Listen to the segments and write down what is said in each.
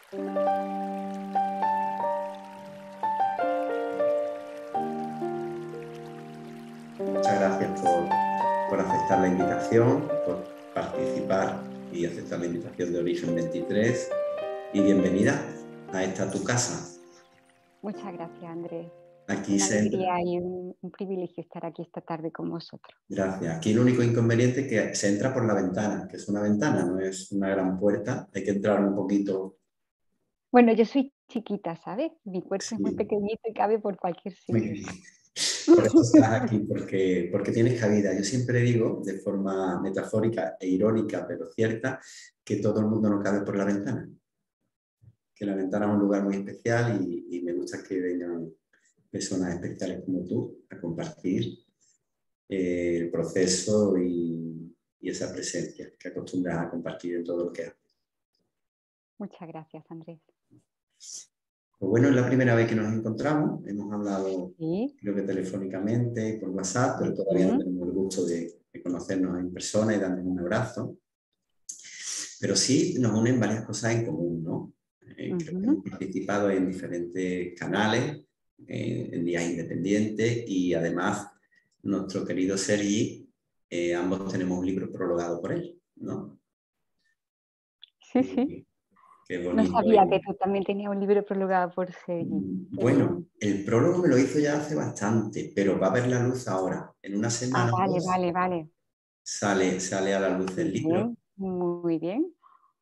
Muchas gracias por aceptar la invitación, por participar y aceptar la invitación de Origen 23 y bienvenida a esta tu casa. Muchas gracias, Andrés. Aquí Una se entra. alegría y un privilegio estar aquí esta tarde con vosotros. Gracias. Aquí el único inconveniente es que se entra por la ventana, que es una ventana, no es una gran puerta. Hay que entrar un poquito. Bueno, yo soy chiquita, ¿sabes? Mi cuerpo es muy Sí, pequeñito y cabe por cualquier muy sitio. bien. Por eso estás aquí, porque tienes cabida. Yo siempre digo, de forma metafórica e irónica, pero cierta, que todo el mundo no cabe por la ventana. Que la ventana es un lugar muy especial y me gusta que vengan personas especiales como tú a compartir el proceso y esa presencia que acostumbras a compartir en todo lo que haces. Muchas gracias, Andrés. Pues bueno, es la primera vez que nos encontramos. Hemos hablado, Sí. creo que telefónicamente y por WhatsApp, pero todavía no Ujú. tenemos el gusto de conocernos en persona y darnos un abrazo. Pero sí nos unen varias cosas en común, ¿no? Creo que hemos Ujú. participado en diferentes canales, en días independientes y además nuestro querido Sergi, ambos tenemos un libro prologado por él, ¿no? Sí, sí. Y qué No bonito. sabía que tú también tenías un libro prologado por Sergi. Qué Bueno, bien. el prólogo me lo hizo ya hace bastante, pero va a ver la luz ahora. En una Ah, semana o vale, dos vale, vale. sale a la luz el Muy libro bien, muy bien.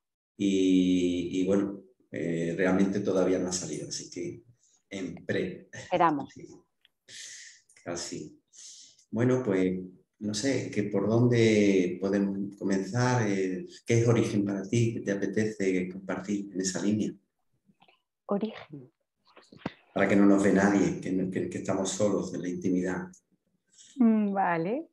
y bueno, realmente todavía no ha salido, así que en pre. Esperamos. Sí, casi. Bueno, pues no sé, que por dónde podemos comenzar. ¿Qué es Origen para ti? ¿Qué te apetece compartir en esa línea? Origen. Para que no nos ve nadie, que estamos solos en la intimidad. Vale.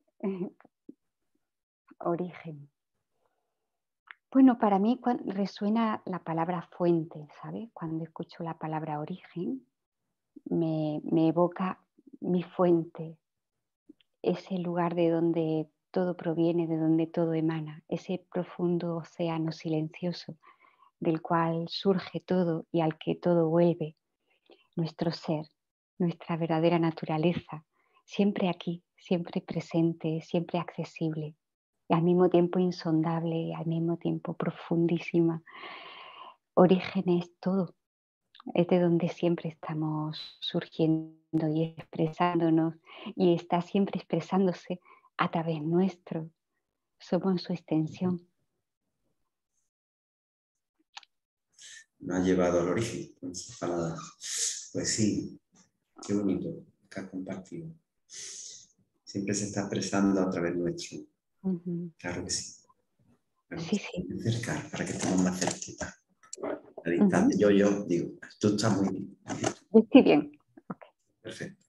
Origen. Bueno, para mí resuena la palabra fuente, ¿sabes? Cuando escucho la palabra origen, me evoca mi fuente, ese lugar de donde todo proviene, de donde todo emana, ese profundo océano silencioso del cual surge todo y al que todo vuelve, nuestro ser, nuestra verdadera naturaleza, siempre aquí, siempre presente, siempre accesible y al mismo tiempo insondable y al mismo tiempo profundísima. Origen es todo, es de donde siempre estamos surgiendo y expresándonos y está siempre expresándose a través nuestro. Somos su extensión. Nos ha llevado al origen con esas palabras. Pues sí, qué bonito que has compartido. Siempre se está expresando a través nuestro. Ujú. Claro que sí. Me Sí, gusta sí. acercar para que estemos más cerquita. A Ujú. distancia. Yo digo, tú estás muy bien. Yo estoy bien. Ok. Perfecto.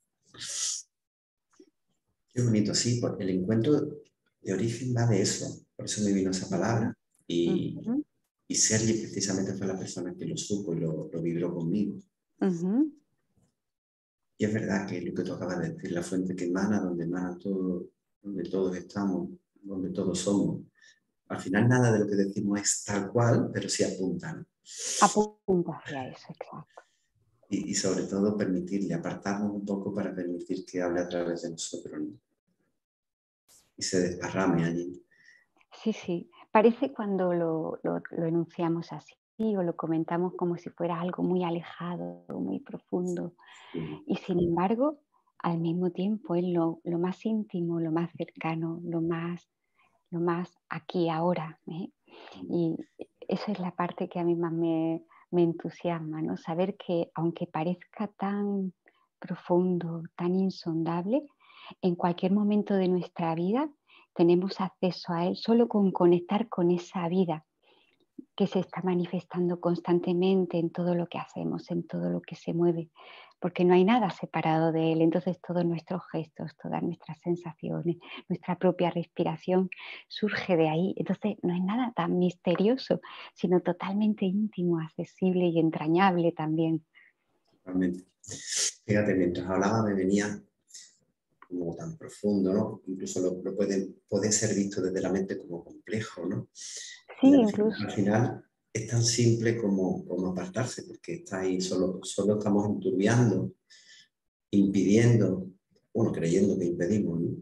Qué bonito, sí, pues el encuentro de origen va de eso. Por eso me vino esa Ujú, palabra. Y, ujú, y Sergi precisamente fue la persona que lo supo y lo vibró conmigo. ujú. Y es verdad que lo que tú acabas de decir, la fuente que emana, donde emana todo, donde todos estamos, donde todos somos. Al final nada de lo que decimos es tal cual, pero sí apunta, ¿no? Apunta hacia eso, exacto. Y sobre todo permitirle, apartarnos un poco para permitir que hable a través de nosotros, ¿no? Y se desparrame allí. Sí, sí. Parece cuando lo enunciamos así o lo comentamos como si fuera algo muy alejado, muy profundo. Sí. Y sin embargo, al mismo tiempo es lo más íntimo, lo más cercano, lo más aquí, ahora. ¿Eh? Y esa es la parte que a mí más me entusiasma, ¿no? Saber que aunque parezca tan profundo, tan insondable, en cualquier momento de nuestra vida tenemos acceso a él solo con conectar con esa vida que se está manifestando constantemente en todo lo que hacemos, en todo lo que se mueve, porque no hay nada separado de él. Entonces todos nuestros gestos, todas nuestras sensaciones, nuestra propia respiración surge de ahí. Entonces no es nada tan misterioso, sino totalmente íntimo, accesible y entrañable también. Realmente. Fíjate, mientras hablaba me venía como tan profundo, ¿no? Incluso puede ser visto desde la mente como complejo, ¿no? Sí, Y incluso. al final es tan simple como apartarse, porque está ahí, solo estamos enturbiando, impidiendo, bueno, creyendo que impedimos, ¿no?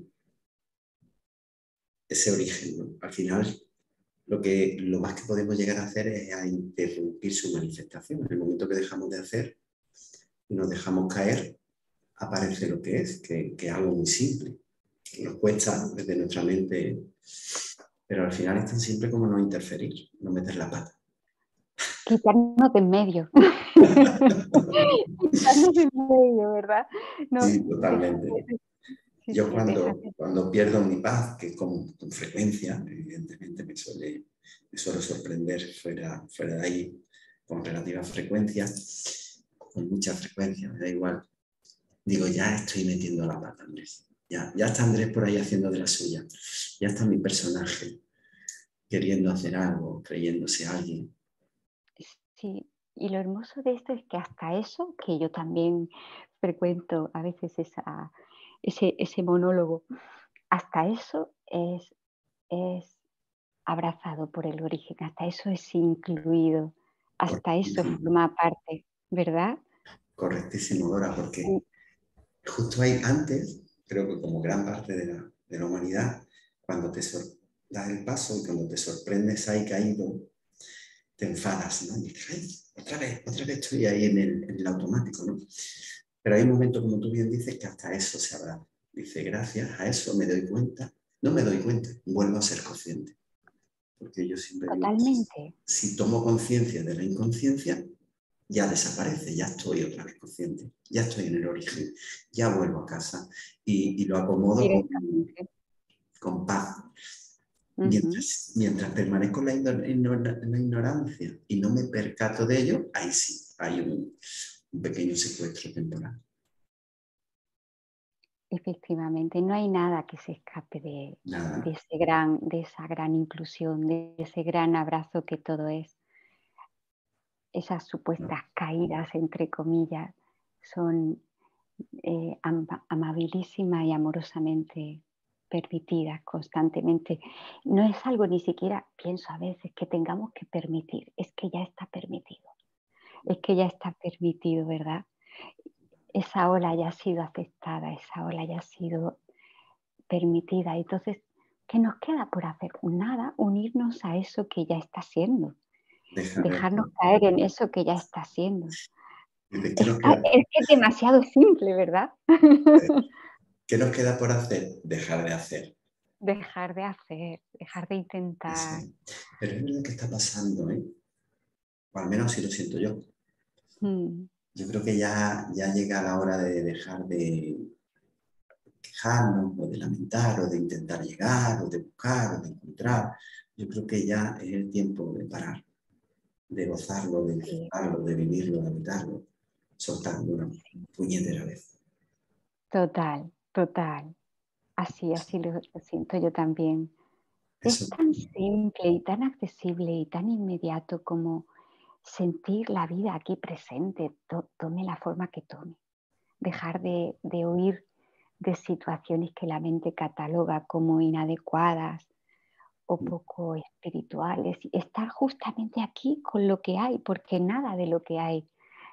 Ese origen, ¿no? Al final, lo más que podemos llegar a hacer es a interrumpir su manifestación. En el momento que dejamos de hacer y nos dejamos caer, aparece lo que es, que es algo muy simple. Nos cuesta desde nuestra mente, pero al final es tan simple como no interferir, no meter la pata. Quitarnos de en medio. Quitarnos de en medio, ¿verdad? No, Sí, dejar totalmente. de sí, Yo sí, dejar de cuando pierdo mi paz, que con frecuencia, evidentemente me suele sorprender fuera de ahí, con relativa frecuencia, con mucha frecuencia, me da igual. Digo, ya estoy metiendo la pata, Andrés. Ya está Andrés por ahí haciendo de la suya. Ya está mi personaje queriendo hacer algo, creyéndose alguien. sí, y lo hermoso de esto es que hasta eso, que yo también frecuento a veces ese monólogo, hasta eso es abrazado por el origen, hasta eso es incluido, hasta eso Correctísimo, forma parte, ¿verdad? correctísimo, Dora, Sí, porque justo ahí antes, creo que como gran parte de la humanidad, cuando das el paso y cuando te sorprendes ahí caído, te enfadas, ¿no? Y dices, ay, otra vez estoy ahí en el automático, ¿no? Pero hay un momento, como tú bien dices, que hasta eso se habrá. Dice, gracias a eso me doy cuenta, no me doy cuenta, vuelvo a ser consciente. Porque yo siempre digo, totalmente. si tomo conciencia de la inconsciencia, ya desaparece, ya estoy otra vez consciente, ya estoy en el origen, ya vuelvo a casa y lo acomodo Directamente. con paz. Ujú. Mientras permanezco en la ignorancia y no me percato de ello, ahí sí, hay un pequeño secuestro temporal. Efectivamente, no hay nada que se escape Nada, de esa gran inclusión, de ese gran abrazo que todo es. Esas no, supuestas caídas, entre comillas, son amabilísimas y amorosamente permitidas constantemente. No es algo ni siquiera, pienso a veces, que tengamos que permitir, es que ya está permitido, es que ya está permitido, ¿verdad? Esa ola ya ha sido aceptada, esa ola ya ha sido permitida. Entonces, ¿qué nos queda por hacer? Nada, unirnos a eso que ya está siendo, dejar de dejarnos hacer. caer en eso que ya está siendo. Dice, Es, es que es demasiado simple, ¿verdad? ¿Qué nos queda por hacer? Dejar de hacer. Dejar de hacer, dejar de Eso intentar. es. Pero es verdad que está pasando, ¿eh? O al menos así lo siento yo. Mm, Yo creo que ya llega la hora de dejar de quejarnos o de lamentar o de intentar llegar o de buscar o de encontrar. Yo creo que ya es el tiempo de parar, de gozarlo, de sí, disfrutarlo, de vivirlo, de habitarlo, soltando una sí. puñetera vez. Total, total. Así lo siento yo también. Eso, Es tan simple y tan accesible y tan inmediato como sentir la vida aquí presente, tome la forma que tome. Dejar de huir de situaciones que la mente cataloga como inadecuadas o poco espirituales. Y estar justamente aquí con lo que hay, porque nada de lo que hay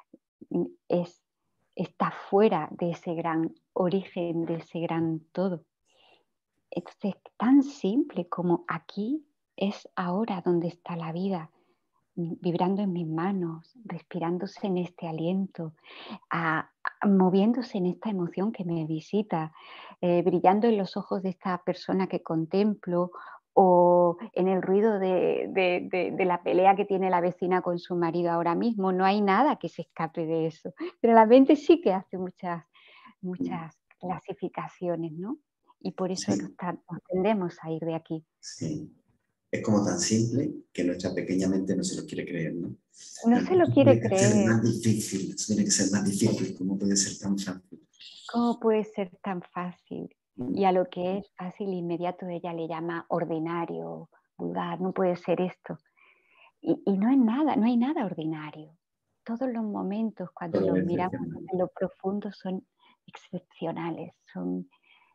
es, está fuera de ese gran origen, de ese gran todo. Entonces, tan simple como aquí es ahora donde está la vida, vibrando en mis manos, respirándose en este aliento, moviéndose en esta emoción que me visita, brillando en los ojos de esta persona que contemplo o en el ruido de la pelea que tiene la vecina con su marido ahora mismo. No hay nada que se escape de eso. Pero la mente sí que hace muchas clasificaciones, ¿no? Y por eso sí, nos tendemos a ir de aquí. sí. Es como tan simple que nuestra pequeña mente no se lo quiere creer, ¿no? No Pero se lo esto quiere tiene que ser creer. más difícil, esto tiene que ser más difícil, ¿cómo puede ser tan fácil? ¿Cómo puede ser tan fácil? Y a lo que es fácil e inmediato ella le llama ordinario, vulgar, no puede ser esto. Y no es nada, no hay nada ordinario. Todos los momentos cuando Todo los es miramos excepcional. desde lo profundo son excepcionales,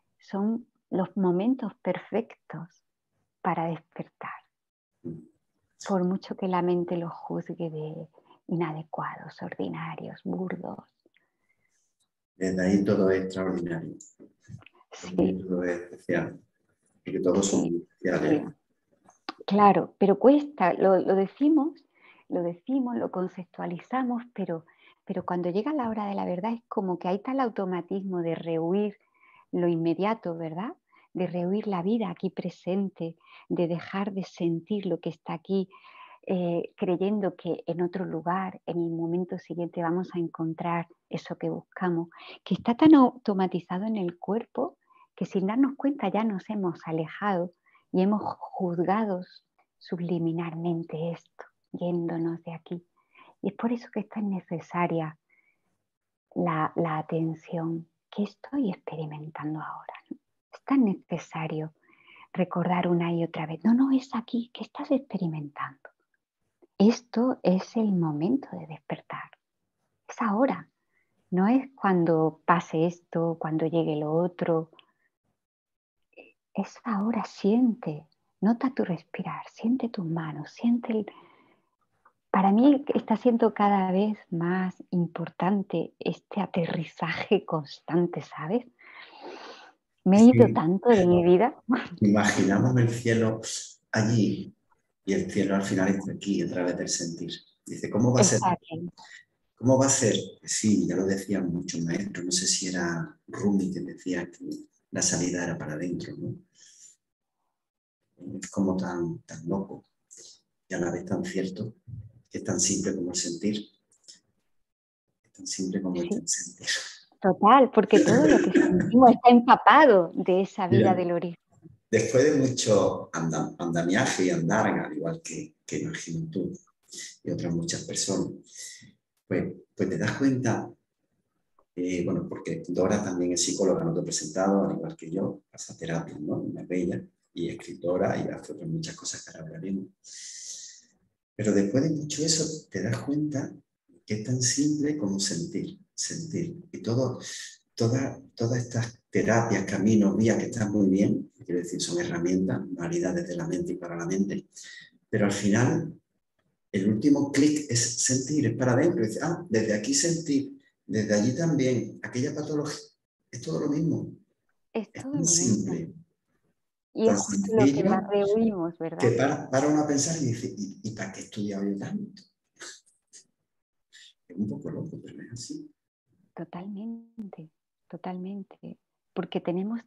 son los momentos perfectos para despertar. por mucho que la mente los juzgue de inadecuados, ordinarios, burdos. Desde ahí todo es extraordinario. Desde ahí Sí, todo es especial. Porque todos somos sí, sí. especiales. Claro, pero cuesta, lo decimos, lo conceptualizamos, pero cuando llega la hora de la verdad es como que hay tal automatismo de rehuir lo inmediato, ¿verdad? De rehuir la vida aquí presente, de dejar de sentir lo que está aquí, creyendo que en otro lugar, en el momento siguiente vamos a encontrar eso que buscamos, que está tan automatizado en el cuerpo que sin darnos cuenta ya nos hemos alejado y hemos juzgado subliminarmente esto, yéndonos de aquí. Y es por eso que es tan necesaria la atención que estoy experimentando ahora, ¿no? Es tan necesario recordar una y otra vez, no, no, es aquí, que estás experimentando. Esto es el momento de despertar, es ahora, no es cuando pase esto, cuando llegue lo otro, es ahora, siente, nota tu respirar, siente tus manos, siente el... Para mí está siendo cada vez más importante este aterrizaje constante, ¿sabes? Me he Es ido que tanto de mi vida. imaginamos el cielo allí y el cielo al final está aquí a través del sentir. Dice, ¿cómo va a ser? Está bien. ¿Cómo va a ser? Sí, ya lo decían muchos maestros, no sé si era Rumi que decía que la salida era para adentro, ¿no? Es como tan loco y a la vez tan cierto, que es tan simple como el sentir, es tan simple como el Sí, sentir. total, porque todo lo que sentimos está empapado de esa vida Mira, del origen. después de mucho andamiaje y andar, al igual que imagino tú y otras muchas personas, pues te das cuenta, bueno, porque Dora también es psicóloga, no te he presentado, al igual que yo, pasa terapia, ¿no? Una bella y escritora y hace otras muchas cosas que ahora hablaremos. Pero después de mucho eso, te das cuenta que es tan simple como sentir, sentir. Y todas estas terapias, caminos, vías que están muy bien, quiero decir, son herramientas válidas desde la mente y para la mente, pero al final el último clic es sentir, es para adentro. Es decir, desde aquí sentir, desde allí también, aquella patología, es todo lo mismo. Es Es todo tan lo mismo. simple, Y es tan justo lo que más sencillo, rehuimos, que ¿verdad? para uno a pensar y dice, ¿y para qué he estudiado yo tanto? Es un poco loco, pero es así. Totalmente, totalmente. Porque tenemos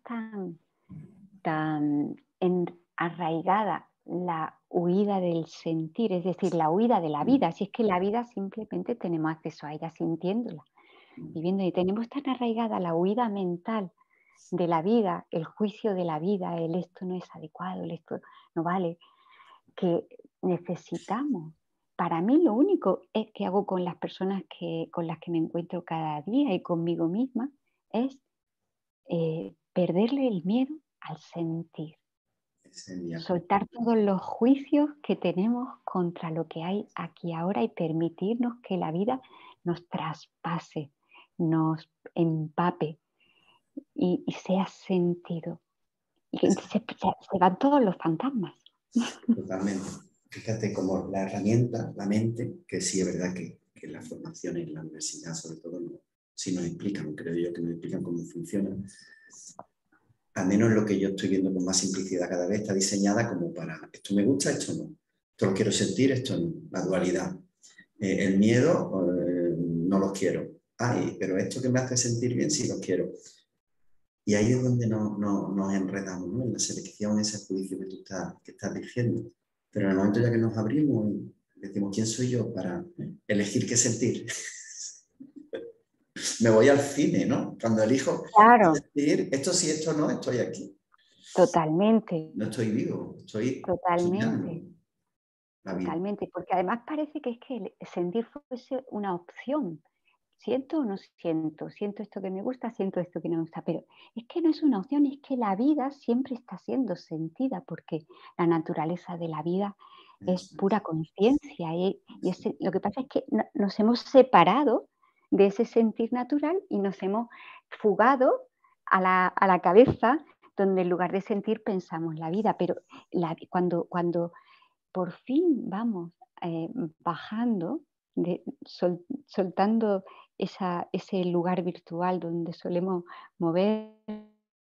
tan arraigada la huida del sentir, es decir, la huida de la vida. Si es que la vida simplemente tenemos acceso a ella sintiéndola, viviendo, y tenemos tan arraigada la huida mental de la vida, el juicio de la vida, el esto no es adecuado, el esto no vale, que necesitamos. Para mí lo único es que hago con las personas con las que me encuentro cada día y conmigo misma es perderle el miedo al sentir, Ese día. soltar todos los juicios que tenemos contra lo que hay aquí ahora y permitirnos que la vida nos traspase, nos empape y sea sentido. Y que se van todos los fantasmas. Totalmente. Fíjate cómo la herramienta, la mente, que sí es verdad que la formación en la universidad, sobre todo, no, sí nos explican, creo yo que nos explican cómo funciona. Al menos lo que yo estoy viendo con más simplicidad cada vez está diseñada como para esto me gusta, esto no. Esto lo quiero sentir, esto no. La dualidad. El miedo no lo quiero. Ay, pero esto que me hace sentir bien sí lo quiero. Y ahí es donde nos enredamos, ¿no? En la selección, ese juicio que tú estás diciendo. Pero en el momento ya que nos abrimos, decimos, ¿quién soy yo para elegir qué sentir? Me voy al cine, ¿no? Cuando elijo Claro, sentir, esto sí, esto no, estoy aquí. totalmente, No estoy vivo, estoy soñando totalmente, la vida. totalmente, porque además parece que es que el sentir fuese una opción. Siento o no siento, siento esto que me gusta, siento esto que no me gusta, pero es que no es una opción, es que la vida siempre está siendo sentida, porque la naturaleza de la vida es Eso pura es. conciencia lo que pasa es que nos hemos separado de ese sentir natural y nos hemos fugado a la cabeza, donde en lugar de sentir pensamos la vida, pero cuando por fin vamos bajando, soltando ese lugar virtual donde solemos movernos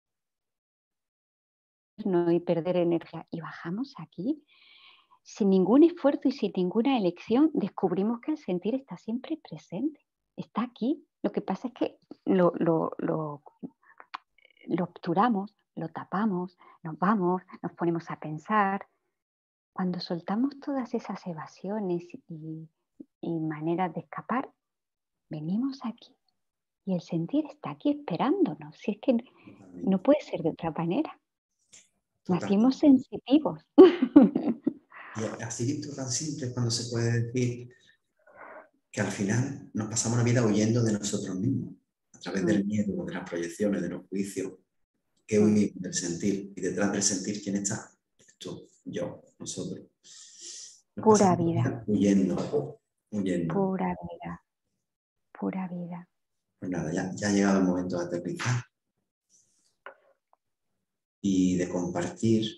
y perder energía. Y bajamos aquí, sin ningún esfuerzo y sin ninguna elección, descubrimos que el sentir está siempre presente, está aquí. Lo que pasa es que lo obturamos, lo tapamos, nos vamos, nos ponemos a pensar. Cuando soltamos todas esas evasiones y maneras de escapar, venimos aquí y el sentir está aquí esperándonos. Si es que no puede ser de otra manera. Nacimos Totalmente. sensitivos. Y así visto tan simple cuando se puede decir que al final nos pasamos la vida huyendo de nosotros mismos, a través del miedo, de las proyecciones, de los juicios, que huimos del sentir. Y detrás del sentir, ¿quién está? Tú, yo, nosotros. Nos Pura pasamos la vida, vida huyendo, huyendo. pura vida, pura vida. Pues nada, ya ha llegado el momento de aterrizar y de compartir.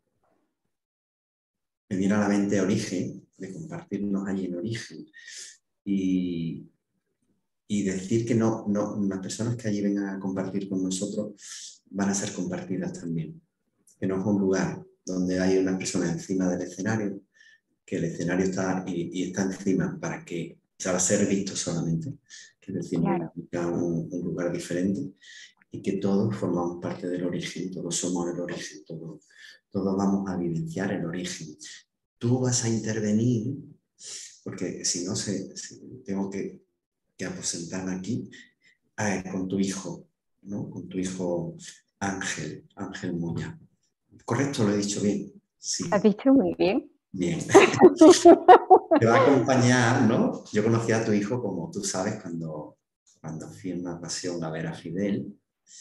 Me viene a la mente origen, de compartirnos allí en origen y decir que no, las personas que allí vengan a compartir con nosotros van a ser compartidas también. Que no es un lugar donde hay una persona encima del escenario, que el escenario está y está encima para que se va a ser visto solamente, que es decir, Claro. un lugar diferente y que todos formamos parte del origen, todos somos el origen, todos vamos a vivenciar el origen. Tú vas a intervenir, porque si no, tengo que aposentarme aquí con tu hijo, ¿no? Con tu hijo Ángel Moya. ¿Correcto? ¿Lo he dicho bien? Sí. Has dicho muy bien. Bien. Te va a acompañar, ¿no? Yo conocí a tu hijo, como tú sabes, cuando fui en una ocasión a ver a Fidel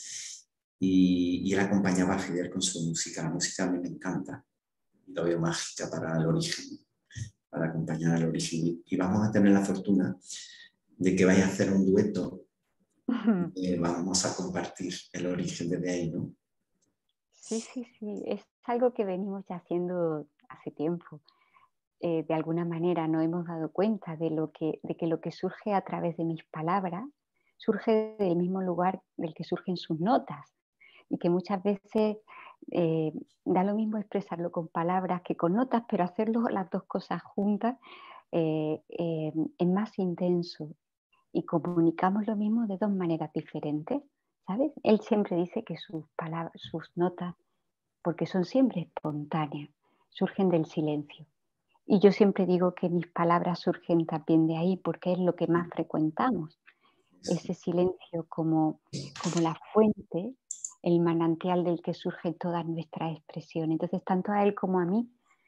y él acompañaba a Fidel con su música. La música a mí me encanta y lo veo mágica para el origen, para acompañar al origen. Y vamos a tener la fortuna de que vaya a hacer un dueto. Vamos a compartir el origen desde ahí, ¿no? Sí, sí, sí. Es algo que venimos ya haciendo hace tiempo. De alguna manera nos hemos dado cuenta de que lo que surge a través de mis palabras surge del mismo lugar del que surgen sus notas y que muchas veces da lo mismo expresarlo con palabras que con notas, pero hacerlo las dos cosas juntas es más intenso y comunicamos lo mismo de dos maneras diferentes, ¿sabes? Él siempre dice que sus palabras, sus notas, porque son siempre espontáneas, surgen del silencio. Y yo siempre digo que mis palabras surgen también de ahí, porque es lo que más frecuentamos. Ese silencio como la fuente, el manantial del que surge toda nuestra expresión. Entonces, tanto a él como a mí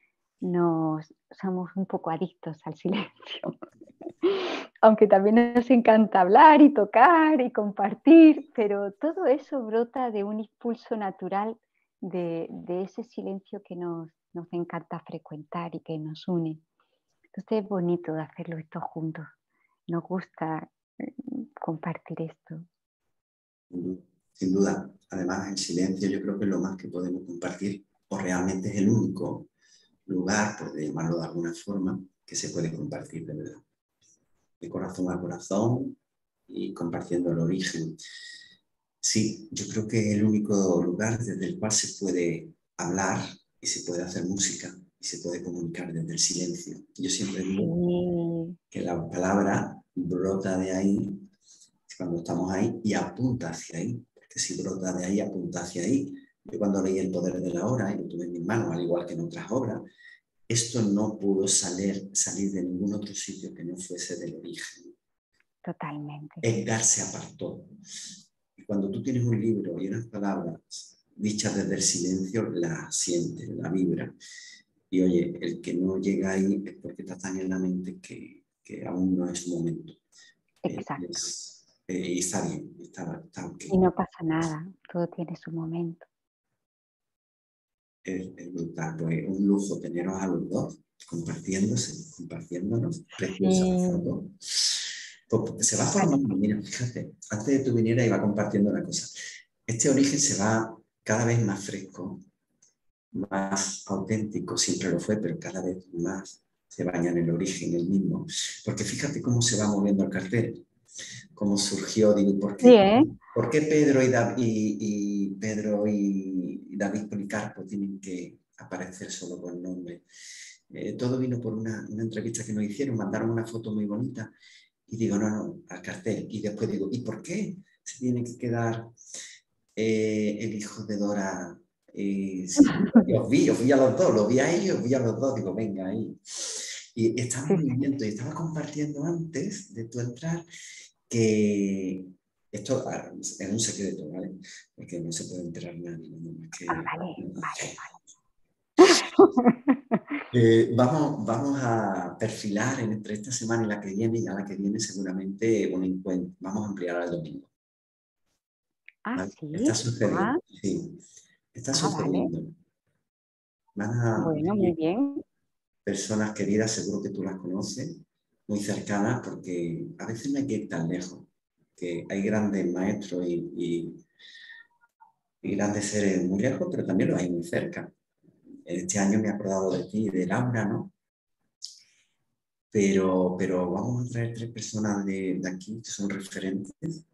somos un poco adictos al silencio. Aunque también nos encanta hablar y tocar y compartir, pero todo eso brota de un impulso natural de ese silencio que nos encanta frecuentar y que nos une. Entonces es bonito de hacerlo esto juntos. Nos gusta compartir esto. Sin duda. Además, el silencio yo creo que es lo más que podemos compartir, o realmente es el único lugar, por llamarlo de alguna forma, que se puede compartir de verdad. De corazón a corazón y compartiendo el origen. Sí, yo creo que es el único lugar desde el cual se puede hablar y se puede hacer música y se puede comunicar desde el silencio. Yo siempre digo que la palabra brota de ahí cuando estamos ahí y apunta hacia ahí, porque si brota de ahí, apunta hacia ahí. Yo cuando leí El poder de la hora y lo tuve en mis manos, al igual que en otras obras, esto no pudo salir de ningún otro sitio que no fuese del origen. Totalmente. Edgar se apartó. Y cuando tú tienes un libro y unas palabras dichas desde el silencio, la sientes, la vibra. Y oye, el que no llega ahí es porque está tan en la mente que aún no es su momento. Exacto. Y está bien, está ok. Y no pasa nada, todo tiene su momento. Es brutal, pues un lujo teneros a los dos compartiéndonos, preciosa la foto. Pues se va formando, mira, fíjate, antes de tu viniera iba compartiendo una cosa. Este origen se va cada vez más fresco más auténtico, siempre lo fue, pero cada vez más se baña en el origen, el mismo. Porque fíjate cómo se va moviendo el cartel, cómo surgió, digo, Bien. ¿por qué Pedro y David Policarpo tienen que aparecer solo con nombre? Todo vino por una entrevista que nos hicieron, mandaron una foto muy bonita y digo, no, al cartel. Y después digo, ¿y por qué se tiene que quedar el hijo de Dora? Os vi a los dos, los vi a ellos, vi a los dos, digo, venga ahí. Y estaba en Sí, sí. movimiento y estaba compartiendo antes de tu entrar que esto es un secreto, ¿vale? Porque no se puede enterar nadie, ¿no? No, es Ah, que, vale, vale, vale. vamos a perfilar entre esta semana y la que viene, y a la que viene seguramente un encuentro. Vamos a ampliar al domingo. Ah, ¿Vale? Está sí. sucediendo, sí, está Vale. sucediendo. Van a Bueno, muy venir bien. personas queridas, seguro que tú las conoces, muy cercanas, porque a veces no hay que ir tan lejos, que hay grandes maestros y grandes seres muy lejos, pero también los hay muy cerca. Este año me he acordado de ti y de Laura, ¿no? Pero vamos a traer tres personas de aquí que son referentes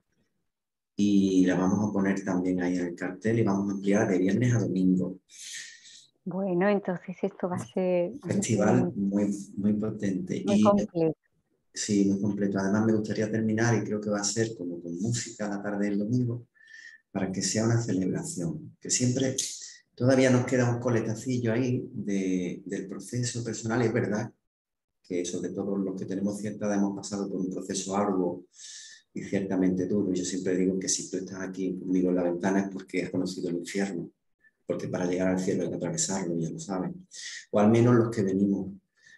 y la vamos a poner también ahí en el cartel y vamos a ampliar de viernes a domingo. Bueno, entonces esto va a ser Festival muy, muy potente muy y completo. sí, muy completo. Además me gustaría terminar y creo que va a ser como con música la tarde del domingo para que sea una celebración, que siempre todavía nos queda un coletacillo ahí del proceso personal. Es verdad que sobre todo los que tenemos cierta edad hemos pasado por un proceso arduo y ciertamente duro. Yo siempre digo que si tú estás aquí conmigo en la ventana es porque has conocido el infierno, porque para llegar al cielo hay que atravesarlo, ya lo saben. O al menos los que venimos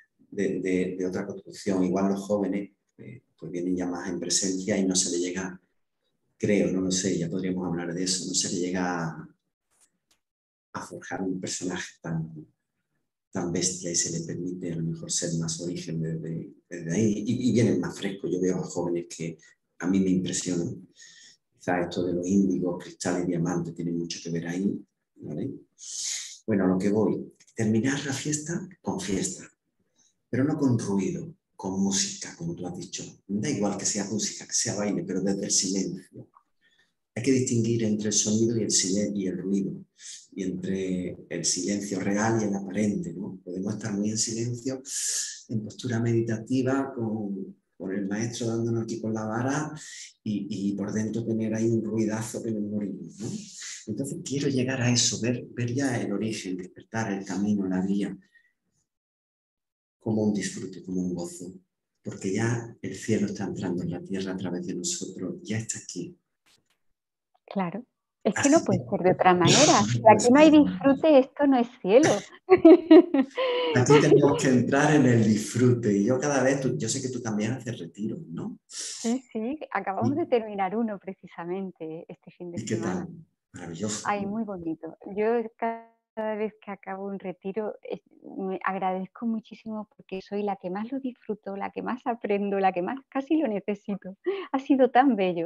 de otra construcción, igual los jóvenes, pues vienen ya más en presencia y no se le llega, creo, no lo sé, ya podríamos hablar de eso, no se le llega a forjar un personaje tan bestia y se le permite a lo mejor ser más origen desde ahí y vienen más frescos. Yo veo a jóvenes que a mí me impresionan. Quizás esto de los índigos, cristales, diamantes tiene mucho que ver ahí. ¿Vale? Bueno, a lo que voy. Terminar la fiesta, pero no con ruido, con música, como tú has dicho. Da igual que sea música, que sea baile, pero desde el silencio. Hay que distinguir entre el sonido y y el ruido, y entre el silencio real y el aparente, ¿no? Podemos estar muy en silencio, en postura meditativa, con el maestro dándonos aquí con la vara y por dentro tener ahí un ruidazo que nos morimos, ¿no? Entonces quiero llegar a eso, ver ya el origen, despertar el camino, la vía, como un disfrute, como un gozo, porque ya el cielo está entrando en la tierra a través de nosotros, ya está aquí. Claro. Es que no Así puede que, ser de otra manera. Si pues, aquí no hay disfrute, esto no es cielo. aquí tenemos que entrar en el disfrute. Y yo cada vez, yo sé que tú también haces retiros, ¿no? Sí, sí, acabamos de ¿Y, terminar uno precisamente este fin de y qué semana. tal? Maravilloso. Ay, muy bonito. Yo cada vez que acabo un retiro me agradezco muchísimo porque soy la que más lo disfruto, la que más aprendo, la que más casi lo necesito. Ha sido tan bello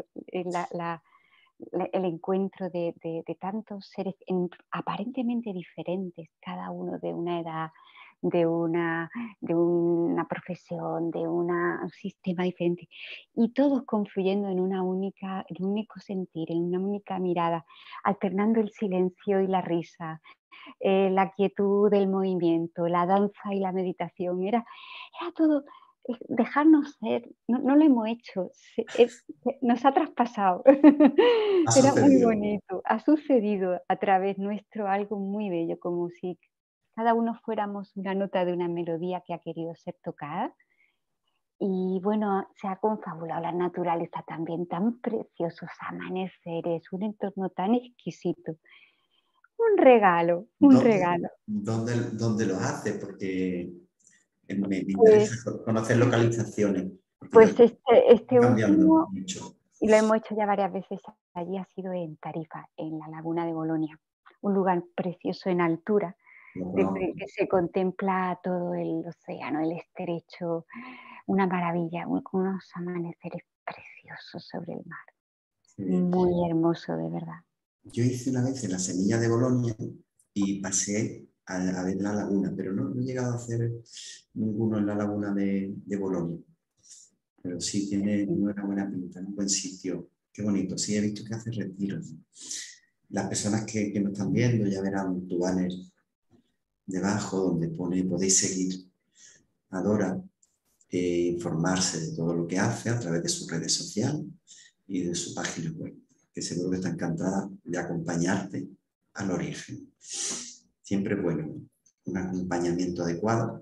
el encuentro de tantos seres aparentemente diferentes, cada uno de una edad, de una, de una profesión, un sistema diferente, y todos confluyendo en un único sentir, en una única mirada, alternando el silencio y la risa, la quietud del movimiento, la danza y la meditación. Era todo dejarnos ser, no, no lo hemos hecho, nos ha traspasado. Ha Era muy sucedido. bonito, ha sucedido a través nuestro algo muy bello, como si cada uno fuéramos una nota de una melodía que ha querido ser tocada. Y bueno, se ha confabulado la naturaleza también, tan preciosos amaneceres, un entorno tan exquisito. Un regalo, un ¿Dónde, regalo. dónde los hace? Porque me interesa Pues, conocer localizaciones, porque yo pues este estoy cambiando último, mucho. y lo hemos hecho ya varias veces allí, ha sido en Tarifa, en la laguna de Bolonia, un lugar precioso en altura, Lo desde conozco. que se contempla todo el océano, el estrecho, una maravilla, con unos amaneceres preciosos sobre el mar. Sí. Muy hermoso, de verdad. Yo hice una vez en la Semilla de Bolonia y pasé a ver la laguna, pero no he llegado a hacer ninguno en la laguna de Bolonia. Pero sí tiene una buena pinta, un buen sitio. Qué bonito. Sí, he visto que hace retiros. Las personas que nos están viendo ya verán tu banner debajo donde pone podéis seguir a Dora e informarse de todo lo que hace a través de sus redes sociales y de su página web, que seguro que está encantada de acompañarte al origen. Siempre es bueno, ¿no? Un acompañamiento adecuado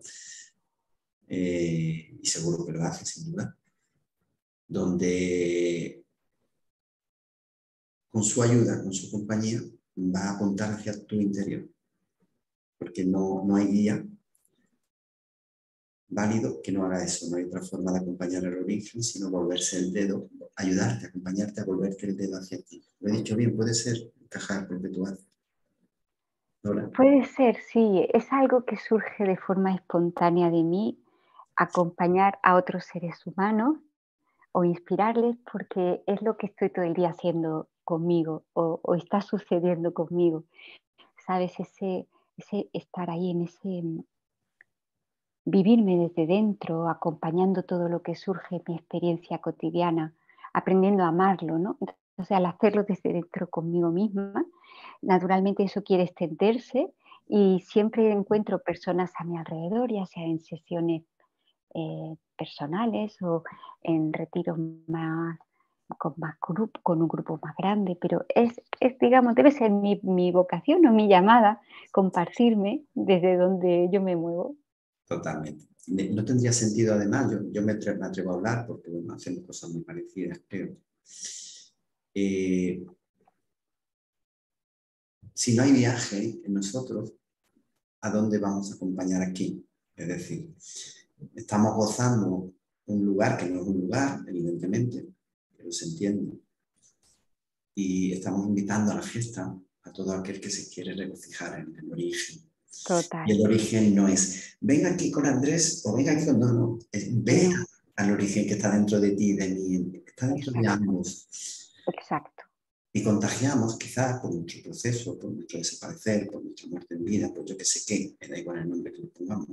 y seguro que lo hace sin duda, donde con su ayuda, con su compañía, va a apuntar hacia tu interior, porque no hay guía válido que no haga eso. No hay otra forma de acompañar al origen, sino volverse el dedo, ayudarte, acompañarte a volverte el dedo hacia ti. Lo he dicho bien, puede ser encajar lo que tú haces. ¿Hola? Puede ser, sí, es algo que surge de forma espontánea de mí, acompañar a otros seres humanos o inspirarles porque es lo que estoy todo el día haciendo conmigo o está sucediendo conmigo. ¿Sabes? Ese estar ahí en ese vivirme desde dentro, acompañando todo lo que surge en mi experiencia cotidiana, aprendiendo a amarlo, ¿no? Entonces, al hacerlo desde dentro conmigo misma, naturalmente eso quiere extenderse y siempre encuentro personas a mi alrededor, ya sea en sesiones personales o en retiros más con un grupo más grande, pero digamos, debe ser mi vocación o mi llamada, compartirme desde donde yo me muevo. Totalmente. No tendría sentido, además, yo me atrevo a hablar porque bueno, hacemos cosas muy parecidas, creo. Si no hay viaje en nosotros, ¿a dónde vamos a acompañar aquí? Es decir, estamos gozando un lugar que no es un lugar, evidentemente, pero se entiende. Y estamos invitando a la fiesta a todo aquel que se quiere regocijar en el origen. Y Total. el origen no es, ven aquí con Andrés o ven aquí con... No, no, ve No, al origen que está dentro de ti, de mí, está dentro de exacto, ambos. exacto. Y contagiamos quizás por nuestro proceso, por nuestro desaparecer, por nuestra muerte en vida, por yo que sé qué, me da igual el nombre que le pongamos.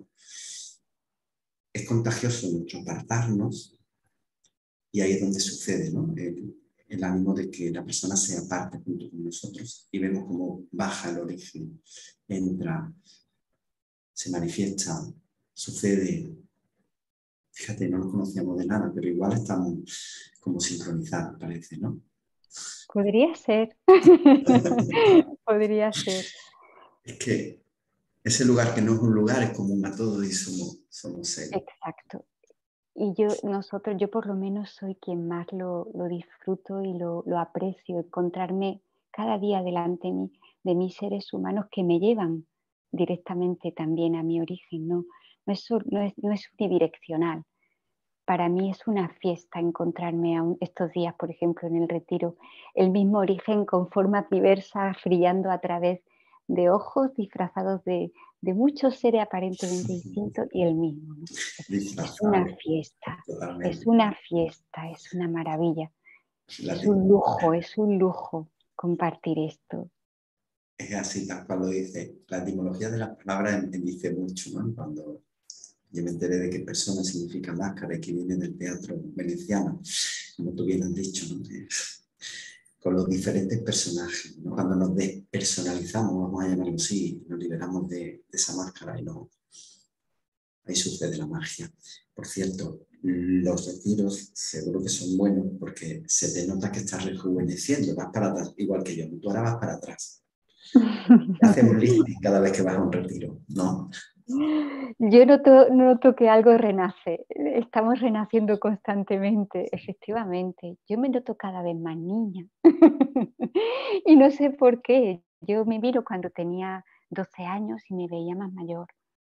Es contagioso nuestro apartarnos y ahí es donde sucede, ¿no? El ánimo de que la persona sea parte junto con nosotros y vemos cómo baja el origen, entra, se manifiesta, sucede. Fíjate, no nos conocíamos de nada, pero igual estamos como sincronizados, parece, ¿no? Podría ser. Podría ser. Es que ese lugar que no es un lugar es común a todos y somos seres. Exacto. Y yo por lo menos soy quien más lo disfruto y lo aprecio, encontrarme cada día delante de mis seres humanos que me llevan directamente también a mi origen, no es unidireccional. Para mí es una fiesta encontrarme estos días, por ejemplo, en el retiro, el mismo origen con formas diversas, brillando a través de ojos disfrazados de muchos seres aparentemente distintos y el mismo, ¿no? Disfrazado, Es totalmente. una fiesta, es una maravilla, La etimología es un lujo compartir esto. es así, tal cual lo dice. La etimología de las palabras me dice mucho, ¿no? Cuando yo me enteré de que persona significa máscara y que viene del teatro veneciano, como tú bien has dicho, ¿no? Con los diferentes personajes, ¿no? Cuando nos despersonalizamos, vamos a llamarlo así, nos liberamos de esa máscara y no, ahí sucede la magia. Por cierto, los retiros seguro que son buenos porque se te nota que estás rejuveneciendo, vas para atrás, igual que yo, tú ahora vas para atrás. Haces un lifting cada vez que vas a un retiro, ¿no? Yo noto que algo renace, estamos renaciendo constantemente, efectivamente. Yo me noto cada vez más niña y no sé por qué. Yo me miro cuando tenía 12 años y me veía más mayor.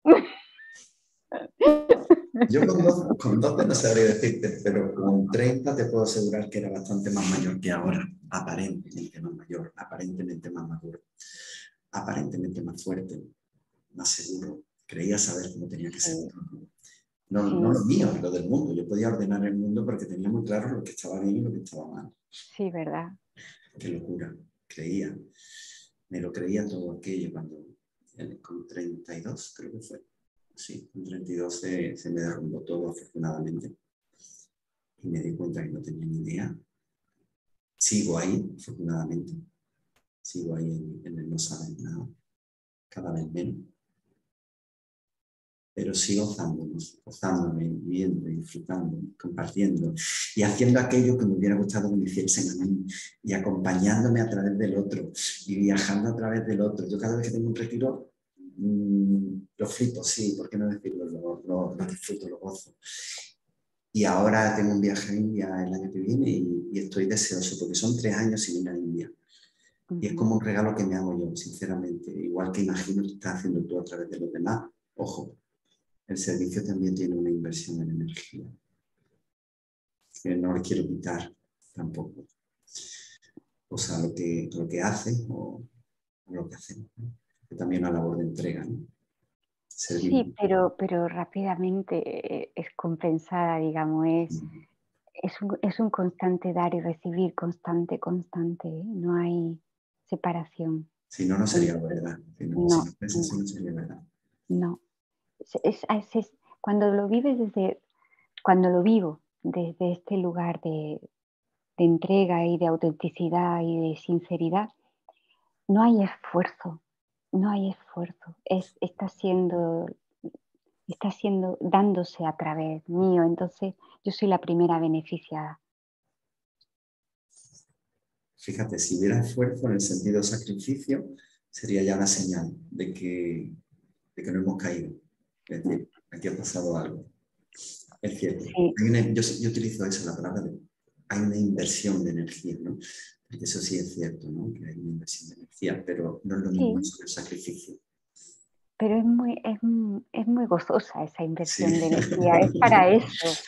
Yo con 12 no sabría decirte, pero con 30 te puedo asegurar que era bastante más mayor que ahora, aparentemente más mayor, aparentemente más maduro, aparentemente más fuerte, más seguro. Creía saber cómo tenía que ser Sí, todo. No, no sí, lo mío, lo del mundo. Yo podía ordenar el mundo porque tenía muy claro lo que estaba bien y lo que estaba mal. sí, ¿verdad? Qué locura. Creía. Me lo creía todo aquello cuando con 32 creo que fue. Sí, con 32 se me derrumbó todo, afortunadamente. Y me di cuenta que no tenía ni idea. Sigo ahí, afortunadamente. Sigo ahí en el no saber nada, cada vez menos. Pero sigo gozándome, viendo, disfrutando, compartiendo y haciendo aquello que me hubiera gustado que me hiciesen a mí y acompañándome a través del otro y viajando a través del otro. Yo cada vez que tengo un retiro, lo flipo, sí, ¿por qué no decirlo? Lo disfruto, lo gozo. Y ahora tengo un viaje a India el año que viene y estoy deseoso porque son 3 años sin ir a India. Y es como un regalo que me hago yo, sinceramente. Igual que imagino que estás haciendo tú a través de los demás. Ojo, el servicio también tiene una inversión en energía, que no le quiero quitar tampoco. O sea, lo que hace o lo que hacemos, ¿no? Que también una labor de entrega, ¿no? Servir. Sí, pero rápidamente es compensada, digamos, es un constante dar y recibir, constante, ¿eh? No hay separación. Si no, no sería verdad. Si no No, es no, así, no sería verdad. no. Cuando lo vives cuando lo vivo desde este lugar de entrega y de autenticidad y de sinceridad, no hay esfuerzo, no hay esfuerzo. Está siendo, dándose a través mío, entonces yo soy la primera beneficiada. Fíjate, si hubiera esfuerzo en el sentido de sacrificio, sería ya una señal de que no hemos caído. Es decir, aquí ha pasado algo. Es cierto. Sí, Yo utilizo eso, la palabra de hay una inversión de energía, ¿no? Porque eso sí es cierto, ¿no? Que hay una inversión de energía, pero no es lo mismo sí, eso que el sacrificio. pero es muy gozosa esa inversión de Sí. energía, es para eso.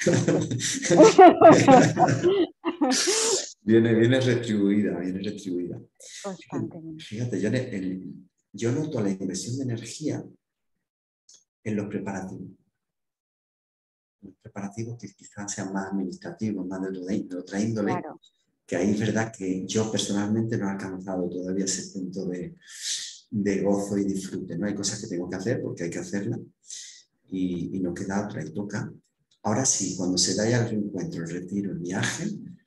Viene retribuida, viene retribuida. Constantemente. Fíjate, yo noto la inversión de energía en los preparativos. Los preparativos que quizás sean más administrativos, más de otra índole, Claro. que ahí es verdad que yo personalmente no he alcanzado todavía ese punto de gozo y disfrute, ¿no? Hay cosas que tengo que hacer porque hay que hacerlas y no queda otra y toca. Ahora sí, cuando se da ya el reencuentro, el retiro, el viaje,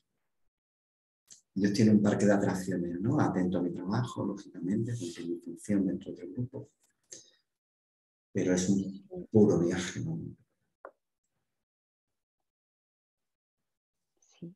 yo tengo un parque de atracciones, ¿no? Atento a mi trabajo, lógicamente, con mi función dentro del grupo, pero es un puro viaje, ¿no? Sí.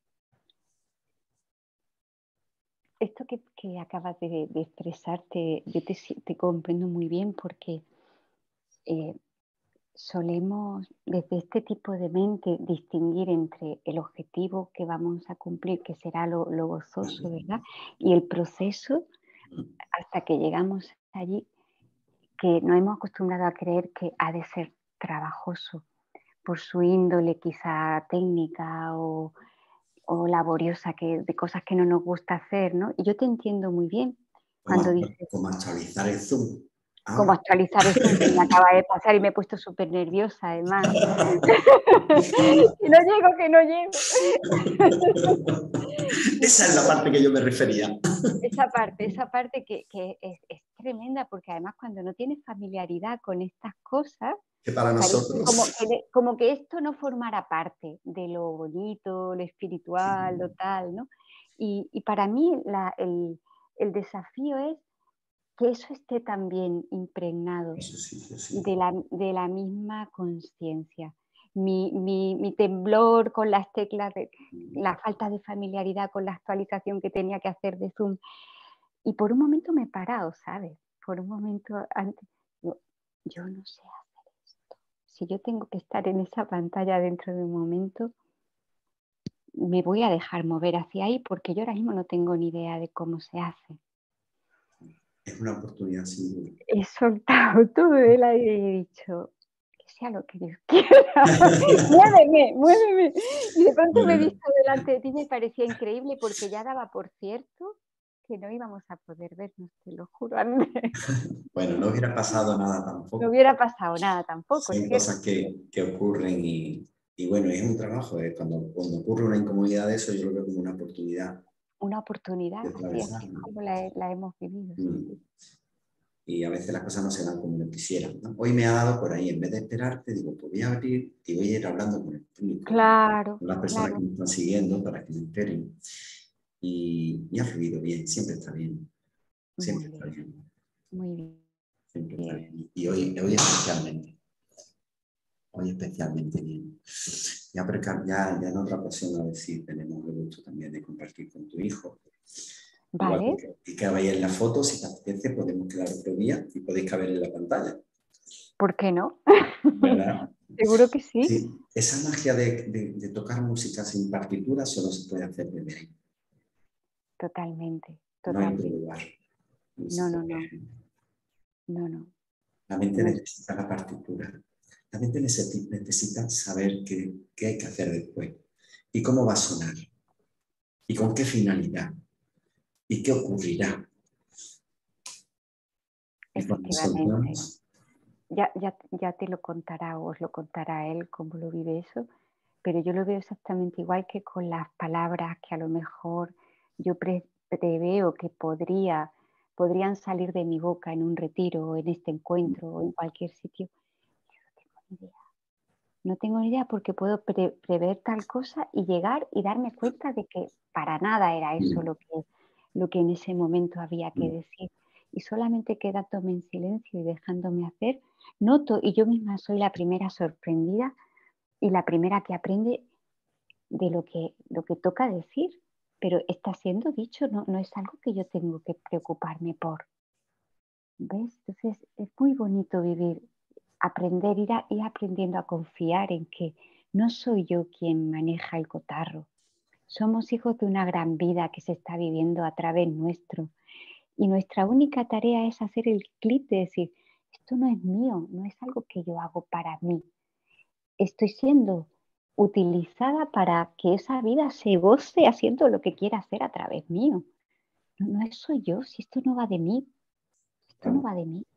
Esto que acabas de expresarte, yo te comprendo muy bien porque eh, solemos, desde este tipo de mente, distinguir entre el objetivo que vamos a cumplir, que será lo gozoso, ¿verdad? Y el proceso hasta que llegamos allí, que nos hemos acostumbrado a creer que ha de ser trabajoso por su índole quizá técnica o laboriosa, de cosas que no nos gusta hacer, ¿no? Y yo te entiendo muy bien cuando dices, Como actualizar el Zoom. cómo Ahora. actualizar eso que me acaba de pasar y me he puesto súper nerviosa además. Que no llego. Esa es la parte que yo me refería. Esa parte que es tremenda, porque además cuando no tienes familiaridad con estas cosas, Que para parece nosotros. como que esto no formara parte de lo bonito, lo espiritual, lo tal, ¿no? Y para mí el desafío es que eso esté también impregnado Eso sí, eso sí. de la misma conciencia. Mi temblor con las teclas, la falta de familiaridad con la actualización que tenía que hacer de Zoom. Y por un momento me he parado, ¿sabes? Por un momento antes, digo, yo no sé hacer esto. Si yo tengo que estar en esa pantalla dentro de un momento, me voy a dejar mover hacia ahí porque yo ahora mismo no tengo ni idea de cómo se hace. Es una oportunidad sin duda. He soltado todo el aire y he dicho, que sea lo que Dios quiera. Muéveme, muéveme. Y de pronto me he Bueno, visto delante de ti y me parecía increíble porque ya daba por cierto que no íbamos a poder vernos, te lo juro, Andrés. bueno, no hubiera pasado nada No tampoco. hubiera pasado nada tampoco, es Son cierto. cosas que ocurren y bueno, es un trabajo. Cuando ocurre una incomodidad de eso, yo lo veo como una oportunidad Una oportunidad, de así es atravesarlo. como la hemos vivido. Sí, Mm. sí. y a veces las cosas no se dan como yo quisiera, ¿no? Hoy me ha dado por ahí, en vez de esperarte, digo, pues voy a abrir y voy a ir hablando con el público, Claro, con las personas que claro. me están siguiendo para que me esperen. Y ha fluido bien, siempre está bien, Muy siempre está bien, bien, muy bien. siempre está bien. Y hoy especialmente. Hoy especialmente bien. Ya, ya en otra ocasión a ver si tenemos el gusto también de compartir con tu hijo. Igual Vale, que veis en la foto, si te apetece, podemos quedar otro día y podéis caber en la pantalla. ¿por qué no? ¿Verdad? Seguro que sí. Sí, esa magia de tocar música sin partitura solo se puede hacer desde ahí. Totalmente, No hay otro totalmente. lugar. No se No, no, no, puede. no, no. La mente No es- necesita la partitura. La mente necesita saber qué hay que hacer después y cómo va a sonar y con qué finalidad y qué ocurrirá. Y cuando Efectivamente. soltamos, Ya te lo contará o os lo contará él cómo lo vive eso, pero yo lo veo exactamente igual que con las palabras que a lo mejor yo preveo que podrían salir de mi boca en un retiro o en este encuentro o en cualquier sitio. Yo no tengo ni idea. No tengo ni idea porque puedo prever tal cosa y llegar y darme cuenta de que para nada era eso lo que en ese momento había que decir. Y solamente quedándome en silencio y dejándome hacer, noto, y yo misma soy la primera sorprendida y la primera que aprende de lo que toca decir. Pero está siendo dicho, no, no es algo que yo tengo que preocuparme por. ¿Ves? Entonces es muy bonito vivir, aprender, ir aprendiendo a confiar en que no soy yo quien maneja el cotarro. Somos hijos de una gran vida que se está viviendo a través nuestro. Y nuestra única tarea es hacer el clic de decir, esto no es mío, no es algo que yo hago para mí. Estoy siendo utilizada para que esa vida se goce haciendo lo que quiera hacer a través mío. No, no soy yo, si esto no va de mí, esto no claro, va de mí.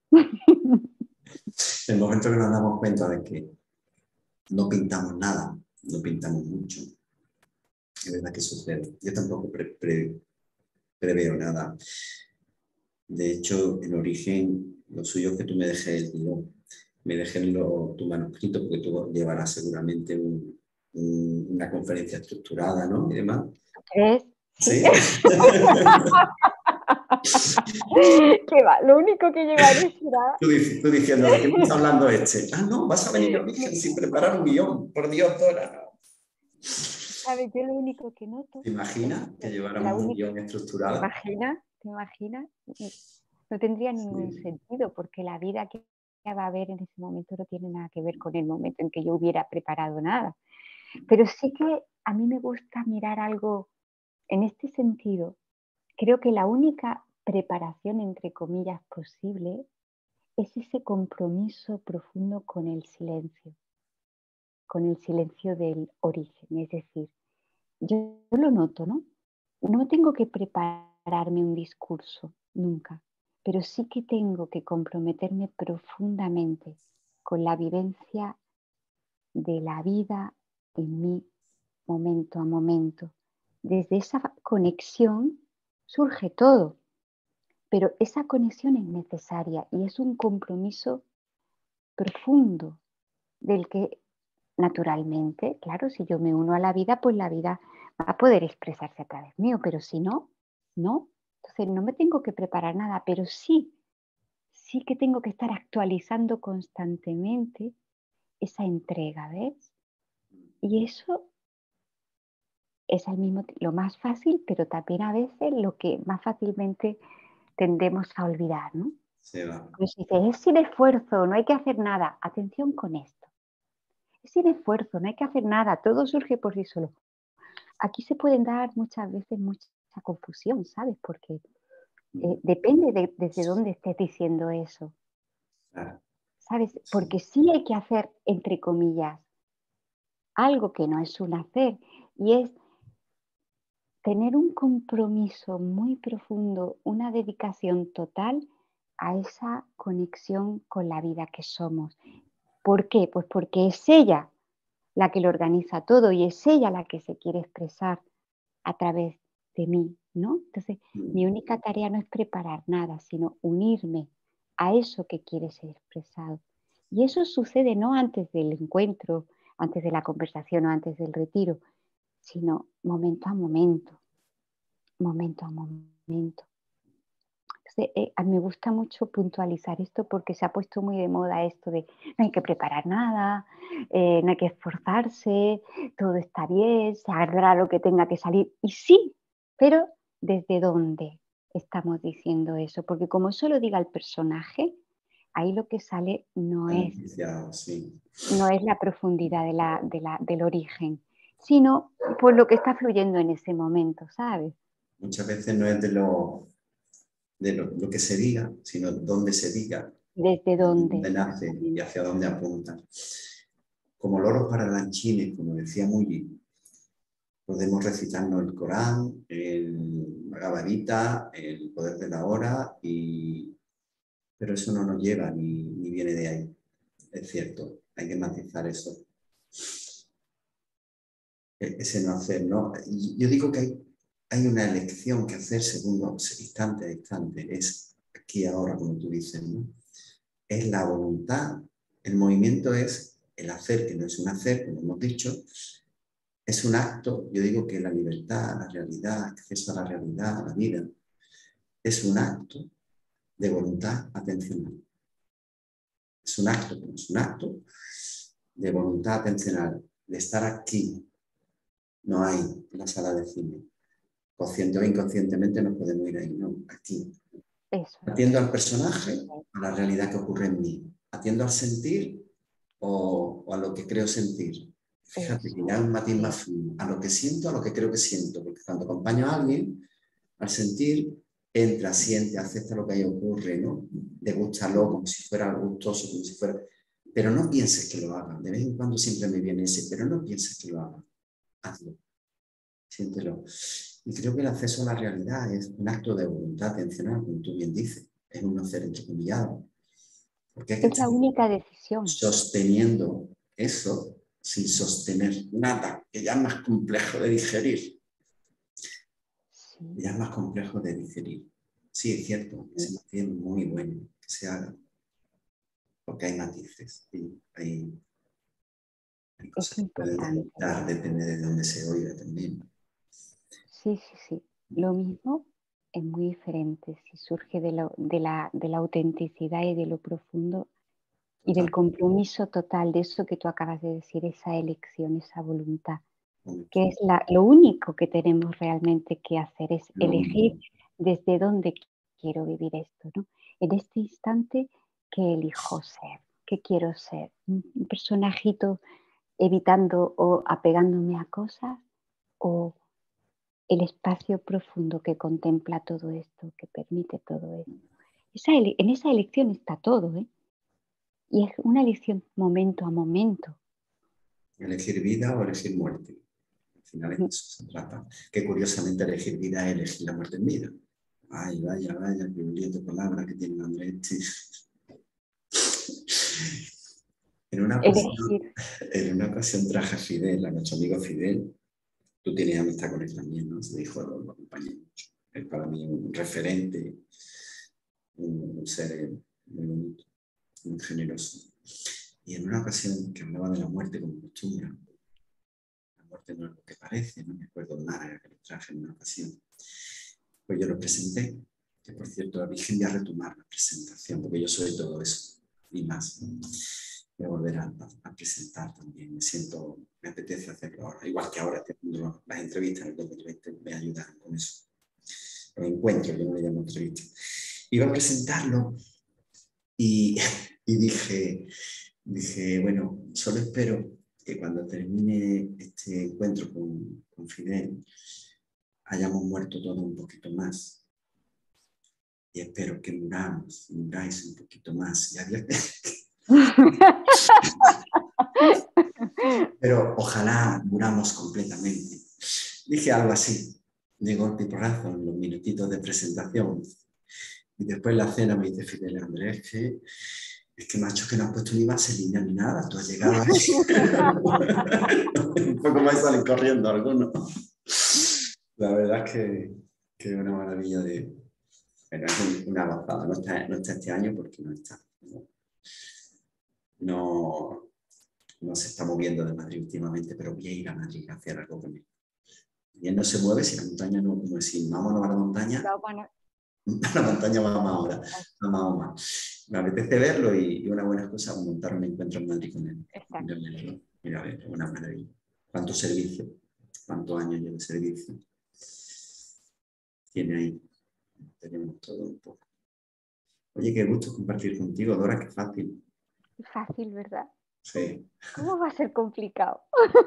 el momento que nos damos cuenta de que no pintamos nada, no pintamos mucho, es verdad que sucede. Yo tampoco preveo nada. De hecho, en origen, lo suyo es que tú me dejes el guión, me dejes tu manuscrito, porque tú llevarás seguramente una conferencia estructurada, ¿no? Y demás. ¿Tú crees? Sí. ¿Sí? ¿Qué va? Lo único que llevaré será... Tú diciendo, ¿de qué me está hablando este? Ah, no, vas a venir a origen sin preparar un guión. Por Dios, Dora. ¿Sabes? Yo lo único que noto ¿Te es imaginas que que la lleváramos un única... guión ¿Te estructurado? imaginas? ¿Te imaginas? No tendría ningún Sí. sentido porque la vida que va a haber en ese momento no tiene nada que ver con el momento en que yo hubiera preparado nada. Pero sí que a mí me gusta mirar algo en este sentido. Creo que la única preparación, entre comillas, posible es ese compromiso profundo con el silencio del origen. Es decir, yo lo noto, ¿no? No tengo que prepararme un discurso, nunca, pero sí que tengo que comprometerme profundamente con la vivencia de la vida en mí, momento a momento. Desde esa conexión surge todo, pero esa conexión es necesaria y es un compromiso profundo del que naturalmente, claro, si yo me uno a la vida, pues la vida va a poder expresarse a través mío, pero si no, no. Entonces no me tengo que preparar nada, pero sí que tengo que estar actualizando constantemente esa entrega, ¿ves? Y eso es lo más fácil, pero también a veces lo que más fácilmente tendemos a olvidar, ¿no? Se va. Pues dices, es sin esfuerzo, no hay que hacer nada. Atención con esto. Es sin esfuerzo, no hay que hacer nada, todo surge por sí solo. Aquí se pueden dar muchas veces mucha confusión, ¿sabes? Porque depende desde dónde estés diciendo eso, Claro, ¿sabes? sí. Porque sí hay que hacer, entre comillas, algo que no es un hacer, y es tener un compromiso muy profundo, una dedicación total a esa conexión con la vida que somos. ¿Por qué? Pues porque es ella la que lo organiza todo y es ella la que se quiere expresar a través de mí, ¿no? Entonces, mi única tarea no es preparar nada, sino unirme a eso que quiere ser expresado. Y eso sucede no antes del encuentro, antes de la conversación o antes del retiro, sino momento a momento, momento a momento. Entonces, a mí me gusta mucho puntualizar esto porque se ha puesto muy de moda esto de no hay que preparar nada, no hay que esforzarse, todo está bien, se saldrá lo que tenga que salir. Y sí, pero ¿desde dónde estamos diciendo eso? Porque como eso lo diga el personaje, ahí lo que sale Sí. no es la profundidad del origen, sino por lo que está fluyendo en ese momento, ¿sabes? Muchas veces no es lo que se diga, sino dónde se diga, Desde de dónde, dónde nace y hacia dónde apunta. Como loros parlanchines, como decía Mully, podemos recitarnos el Corán, el Bhagavad Gita, el poder de la hora, pero eso no nos lleva ni viene de ahí. Es cierto, hay que matizar eso. Ese no hacer, ¿no? Yo digo que hay una elección que hacer segundo, instante a instante, es aquí ahora, como tú dices, ¿no? Es la voluntad, el movimiento es el hacer, que no es un hacer, como hemos dicho, es un acto. Yo digo que la libertad, la realidad, acceso a la realidad, a la vida, es un acto de voluntad atencional. Es un acto, pero es un acto de voluntad atencional, de estar aquí. No hay en la sala de cine. Consciente o inconscientemente nos podemos ir ahí, no, aquí. eso. Atiendo al personaje, a la realidad que ocurre en mí. Atiendo al sentir o a lo que creo sentir. Fíjate que ya es un matiz más fino. A lo que siento, a lo que creo que siento. Porque cuando acompaño a alguien, al sentir, entra, siente, acepta lo que ahí ocurre, ¿no? Degústalo como si fuera gustoso, como si fuera... Pero no pienses que lo haga. De vez en cuando siempre me viene ese, pero no pienses que lo haga. Hazlo. Siéntelo. Y creo que el acceso a la realidad es un acto de voluntad atencional, como tú bien dices. Es un hacer entrecomillado. Porque es que Es la única decisión. sosteniendo eso sin sostener nada, que ya es más complejo de digerir. Sí. Ya es más complejo de digerir. Sí, es cierto, ese matiz es muy bueno que se haga. Porque hay matices y hay cosas Es que pueden importante. resultar, depende de dónde se oiga también. Sí, sí, sí. Lo mismo es muy diferente si surge de la autenticidad y de lo profundo y del Total. compromiso total de eso que tú acabas de decir, esa elección, esa voluntad, que es Único. lo único que tenemos realmente que hacer, es Lo elegir único. desde dónde quiero vivir esto, ¿no? En este instante, ¿qué elijo ser? ¿Qué quiero ser? ¿Un personajito evitando o apegándome a cosas? ¿O el espacio profundo que contempla todo esto, que permite todo esto? En esa elección está todo, ¿eh? Y es una elección momento a momento. Elegir vida o elegir muerte. Al final de eso se trata. Que curiosamente elegir vida es elegir la muerte en vida. Ay, vaya, qué lío de palabras que tiene Andrés. Elegir. En una ocasión traje a Fidel, a nuestro amigo Fidel. Tú tienes amistad con él también, ¿no? Se dijo, lo acompañé mucho. Es para mí un referente, un ser muy bonito, muy generoso. Y en una ocasión que hablaba de la muerte como costumbre, la muerte no es lo que parece, no me acuerdo de nada que lo traje en una ocasión. Pues yo lo presenté, que por cierto, la Virgen voy a retomar la presentación, porque yo soy todo eso y más. Voy a volver a presentar también, me apetece hacerlo ahora, igual que ahora las entrevistas en el 2020 me ayudan con eso. Los encuentros, yo no le llamo entrevistas. Iba a presentarlo y dije, bueno, solo espero que cuando termine este encuentro con Fidel hayamos muerto todos un poquito más. Y espero que muráis un poquito más. Pero ojalá muramos completamente. Dije algo así, de golpe y porrazo, en los minutitos de presentación. Y después la cena me dice Fidel, Andrés, es que macho, que no has puesto ni vaselina ni nada, tú has llegado ahí. Un poco más salen corriendo algunos. La verdad es que es una maravilla Pero es una avanzada, no está este año porque no está. No, no se está moviendo de Madrid últimamente, pero voy a ir a Madrid a hacer algo con él. Y él no se mueve si la montaña no, como decir, vámonos a la montaña, a la montaña vamos ahora, vamos más. Me apetece verlo y una buena cosa montar un encuentro en Madrid con él. Exacto. Mira, a ver, una maravilla. ¿Cuánto servicio? ¿Cuántos años de servicio? Tiene ahí. Tenemos todo un poco. Oye, qué gusto compartir contigo, Dora, qué fácil. Fácil, ¿verdad? Sí. ¿Cómo va a ser complicado?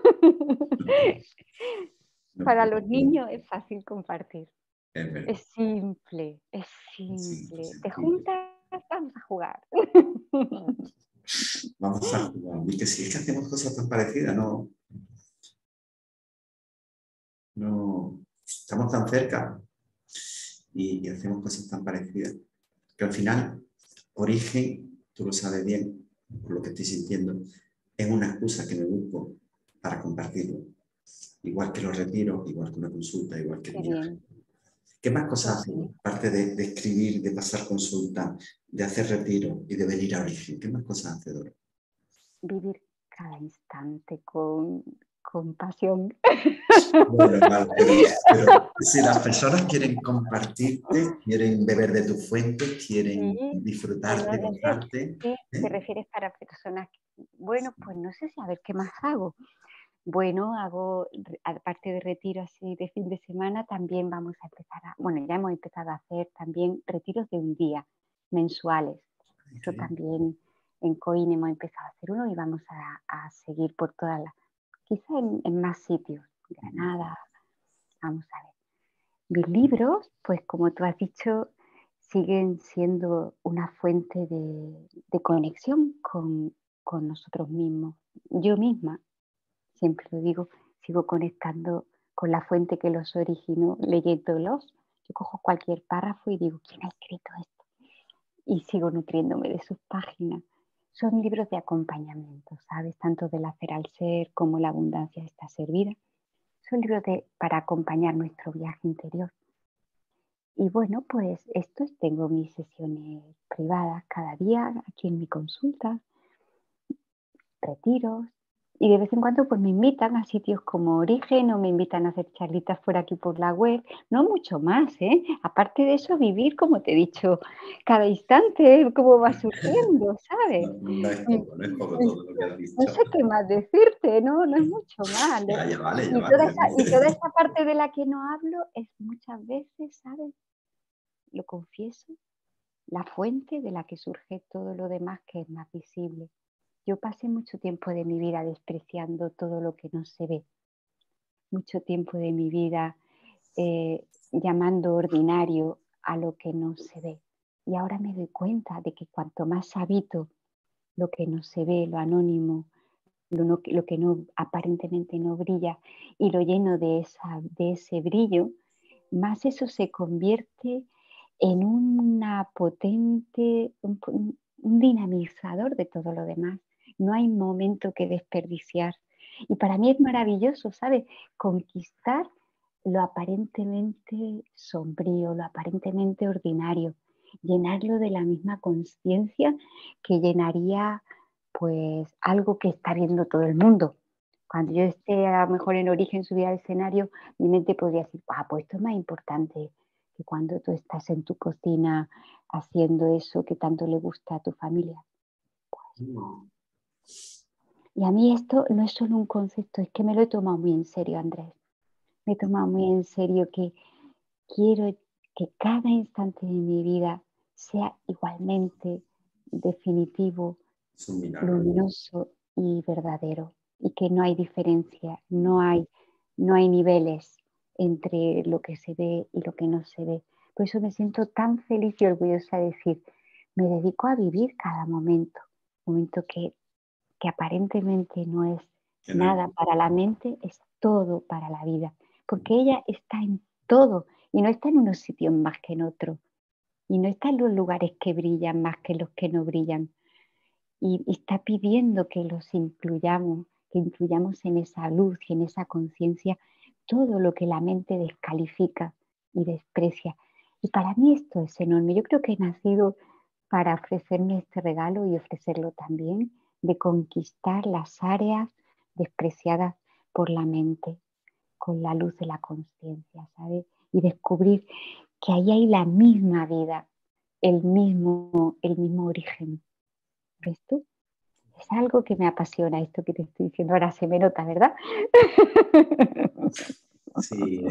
No, Para los niños es fácil compartir. es verdad. Es simple, es Sí, simple. Te sencillo. juntas, vamos a jugar. Vamos a jugar. Y que si es que hacemos cosas tan parecidas, no estamos tan cerca y hacemos cosas tan parecidas. Que al final, origen, tú lo sabes bien, por lo que estoy sintiendo, es una excusa que me busco para compartirlo. Igual que los retiros, igual que una consulta, igual que el Qué viaje. bien. ¿Qué más cosas Pues haces? sí. Aparte de escribir, de pasar consulta, de hacer retiro y de venir a origen. ¿Qué más cosas hace, Dora? Vivir cada instante con pasión. Bueno, vale, pero si las personas quieren compartirte, quieren beber de tu fuente, quieren Sí, bueno, disfrutarte, no sé, gozarte, sí, te ¿eh? refieres para personas. Bueno, pues no sé si a ver qué más hago. Bueno, hago, aparte de retiro así de fin de semana, también vamos a empezar bueno, ya hemos empezado a hacer también retiros de un día, mensuales. Eso Okay. también en Coin hemos empezado a hacer uno y vamos a seguir por todas las, quizá en más sitios, Granada, vamos a ver. Mis libros, pues como tú has dicho, siguen siendo una fuente de conexión con nosotros mismos. Yo misma, siempre lo digo, sigo conectando con la fuente que los originó leyéndolos. Yo cojo cualquier párrafo y digo, ¿quién ha escrito esto? Y sigo nutriéndome de sus páginas. Son libros de acompañamiento, ¿sabes? Tanto del hacer al ser como la abundancia está servida. Son libros para acompañar nuestro viaje interior. Y bueno, pues estos tengo mis sesiones privadas cada día aquí en mi consulta, retiros. Y de vez en cuando pues me invitan a sitios como Origen o me invitan a hacer charlitas por aquí por la web. No mucho más, ¿eh? Aparte de eso, vivir, como te he dicho, cada instante, cómo va surgiendo, ¿sabes? No es poco todo lo que has No dicho. sé qué más decirte, ¿no? No es mucho más. Ya vale, ya Y vale. toda esa parte de la que no hablo es muchas veces, ¿sabes? Lo confieso, la fuente de la que surge todo lo demás que es más visible. Yo pasé mucho tiempo de mi vida despreciando todo lo que no se ve, mucho tiempo de mi vida llamando ordinario a lo que no se ve. Y ahora me doy cuenta de que cuanto más habito lo que no se ve, lo anónimo, lo que no, aparentemente no brilla, y lo lleno de ese brillo, más eso se convierte en una potente, un dinamizador de todo lo demás. No hay momento que desperdiciar. Y para mí es maravilloso, ¿sabes? Conquistar lo aparentemente sombrío, lo aparentemente ordinario, llenarlo de la misma conciencia que llenaría pues algo que está viendo todo el mundo. Cuando yo esté a lo mejor en origen, subida al escenario, mi mente podría decir, pues esto es más importante que cuando tú estás en tu cocina haciendo eso que tanto le gusta a tu familia. Y a mí esto no es solo un concepto, es que me lo he tomado muy en serio, Andrés. Me he tomado muy en serio que quiero que cada instante de mi vida sea igualmente definitivo, Es un milagro. luminoso y verdadero. Y que no hay diferencia, no hay niveles entre lo que se ve y lo que no se ve. Por eso me siento tan feliz y orgullosa de decir, me dedico a vivir cada momento que aparentemente no es Que no nada para la mente, es todo para la vida, porque ella está en todo y no está en unos sitios más que en otros, y no está en los lugares que brillan más que los que no brillan, y está pidiendo que los incluyamos, que incluyamos en esa luz y en esa conciencia todo lo que la mente descalifica y desprecia. Y para mí esto es enorme. Yo creo que he nacido para ofrecerme este regalo y ofrecerlo también, de conquistar las áreas despreciadas por la mente, con la luz de la conciencia, ¿sabes? Y descubrir que ahí hay la misma vida, el mismo origen. ¿Ves tú? Es algo que me apasiona, esto que te estoy diciendo ahora se me nota, ¿verdad? Sí,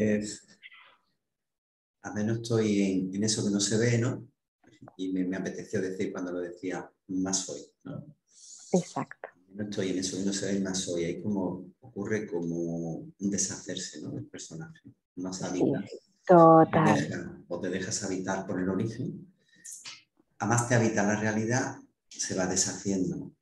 al menos estoy en eso que no se ve, ¿no? Y me apeteció decir cuando lo decía, más soy, ¿no? Exacto. No estoy en eso que no se ve, más soy. Ahí como ocurre como un deshacerse, ¿no? Del personaje. Más Sí, habita. total. O te dejas habitar por el origen. A más te habita la realidad, se va deshaciendo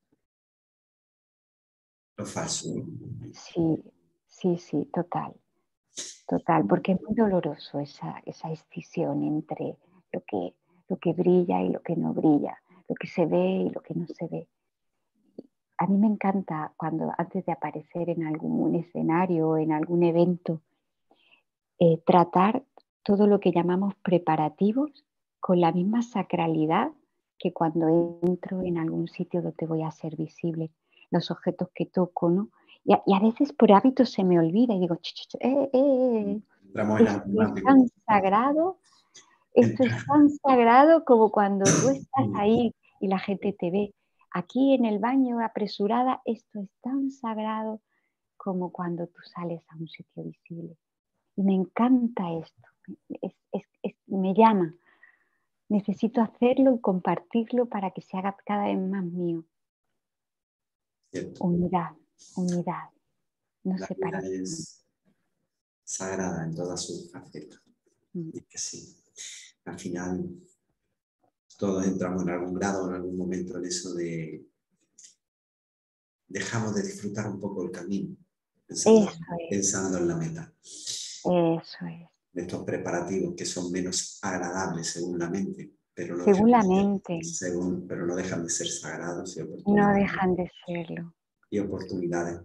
lo falso. Sí, sí, sí, total, total, porque es muy doloroso esa escisión entre lo que, lo que brilla y lo que no brilla, lo que se ve y lo que no se ve. A mí me encanta cuando antes de aparecer en algún escenario o en algún evento, tratar todo lo que llamamos preparativos con la misma sacralidad que cuando entro en algún sitio donde voy a ser visible, los objetos que toco, ¿no? Y a veces por hábito se me olvida y digo, Entramos en esto es automático. tan sagrado, esto es tan sagrado como cuando tú estás ahí y la gente te ve. Aquí en el baño apresurada, esto es tan sagrado como cuando tú sales a un sitio visible. Y me encanta esto, me llama. Necesito hacerlo y compartirlo para que se haga cada vez más mío. Cierto. Unidad, unidad, no La vida separación. es sagrada en todas sus facetas. Mm. Y que sí, al final todos entramos en algún grado, en algún momento en eso de dejamos de disfrutar un poco el camino, pensando, Eso pensando en la meta. eso es. De estos preparativos que son menos agradables según la mente, pero no dejan Según la de ser, mente, pero no dejan de ser sagrados no dejan de serlo. y oportunidades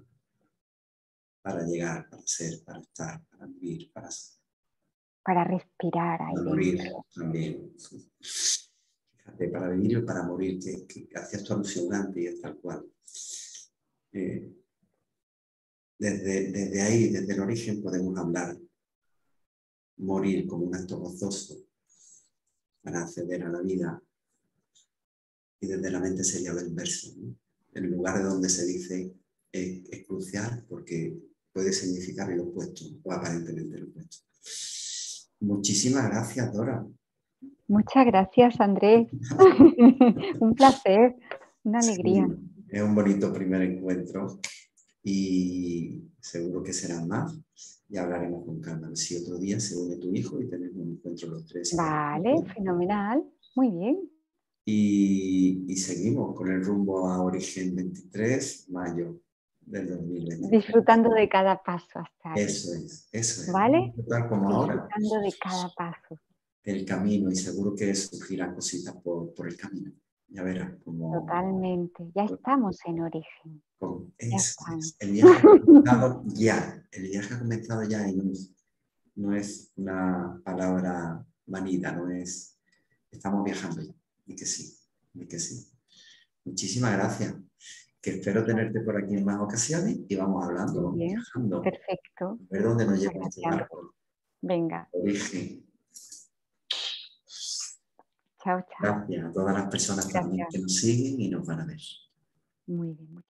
para llegar, para ser, para estar, para vivir, Para respirar ahí para morir dentro. también. Fíjate, para vivir y para morir, que hacías tu alusión antes y es tal cual. Eh, desde ahí, desde el origen, podemos hablar, morir como un acto gozoso para acceder a la vida, y desde la mente sería lo inverso, ¿no? En el lugar de donde se dice es crucial porque puede significar el opuesto o aparentemente el opuesto. Muchísimas gracias, Dora. Muchas gracias, Andrés. Un placer, una alegría. Sí, es un bonito primer encuentro y seguro que serán más. Y hablaremos con calma. Si otro día se une tu hijo y tenemos un encuentro los tres. Vale, fenomenal. Muy bien. Y seguimos con el rumbo a Origen 23, mayo del 2023. Disfrutando de cada paso hasta ahí. Eso es, eso es. ¿Vale? Tal como ahora, Disfrutando de cada paso. el camino, y seguro que surgirán cositas por el camino. Ya verás cómo, Totalmente. Ya estamos en origen. Ya eso estamos. es. El viaje ha comenzado ya. El viaje ha comenzado ya y no es una palabra manida, no es. Estamos viajando ya. Y que sí, y que sí. Muchísimas gracias. Que espero tenerte por aquí en más ocasiones y vamos hablando, Muy vamos bien. viajando. Perfecto. A ver dónde nos Muchas lleva este gracias, Andrés. barco. Venga. Origen. Chao, chao. Gracias a todas las personas también Gracias. que nos siguen y nos van a ver. Muy bien.